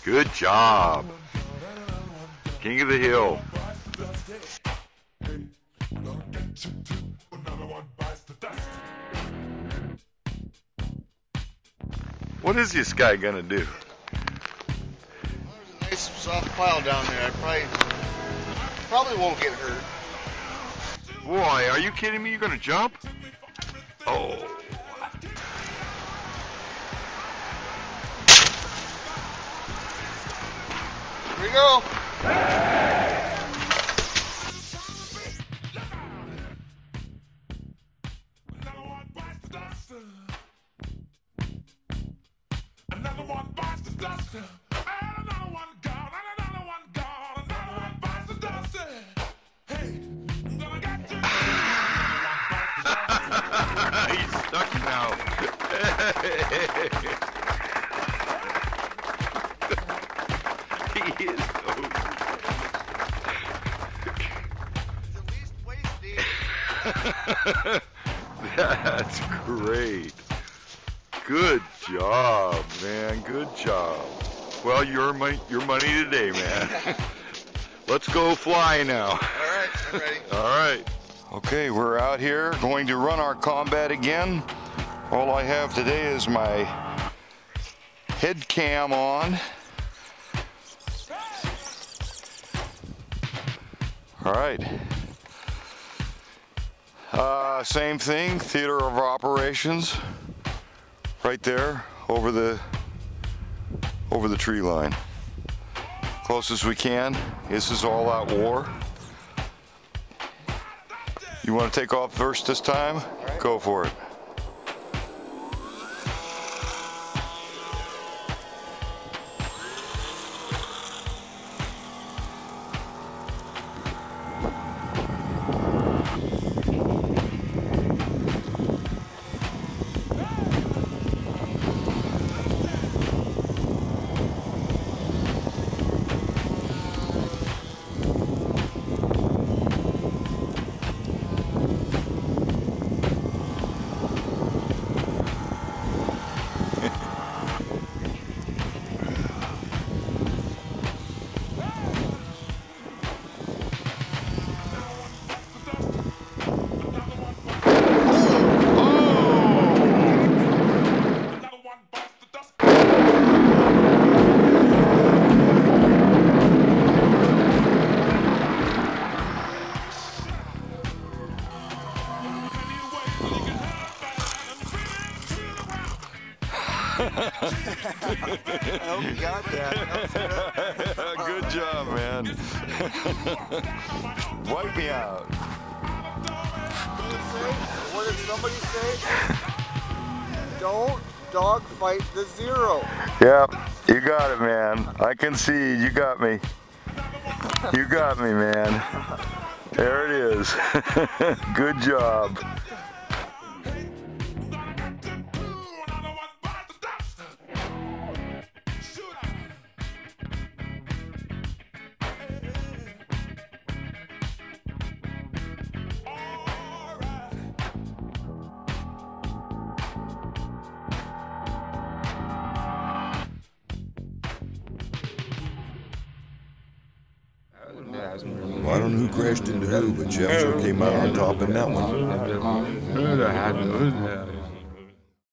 Good job. King of the hill. What is this guy gonna do? There's a nice soft pile down there. I probably won't get hurt. Boy, are you kidding me? You're gonna jump? Oh. Here we go. Another one bites the dust. Another one gone. Another one gone. Another one bites the dust. Hey, I'm gonna get you. He's stuck now. He is so... It's at least wasted. That's great. Good job, man. Good job. Well, your money today, man. Let's go fly now. All right, I'm ready. All right. Okay, we're out here going to run our combat again. All I have today is my head cam on. All right. Same thing, theater of operations. Right there, over the tree line. Close as we can. This is all out war. You want to take off first this time? Right. Go for it. Oh, you got that. Good job, man. Wipe me out. What did somebody say? Don't dogfight the Zero. Yep, you got it, man. I can see you got me. You got me, man. There it is. Good job. Well, I don't know who crashed into who, but Jeff sure came out on top in that one.